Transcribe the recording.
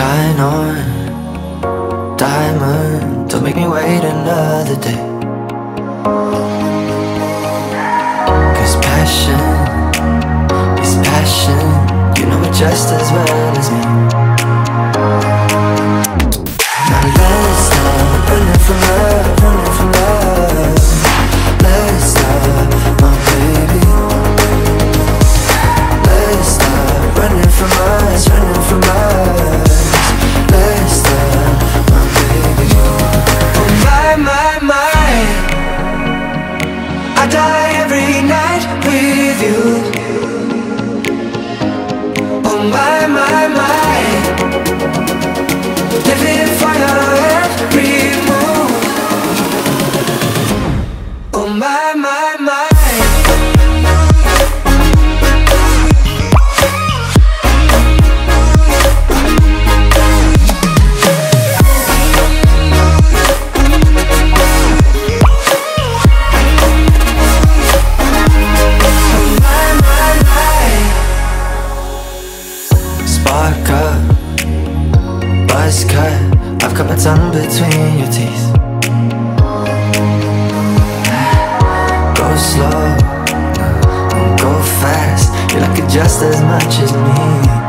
Shine on, diamond, don't make me wait another day. Cause passion is passion, you know it just as well as me. Now let's stop running from love, running from love. Let's stop, my baby. Let's stop running from us, running from us. Let's stop, my baby. Oh my, I die every night with you. Oh my, living for your every move. Oh my. Spark up, buzz cut, I've got my tongue between your teeth. Go slow, don't go fast, you like it just as much as me.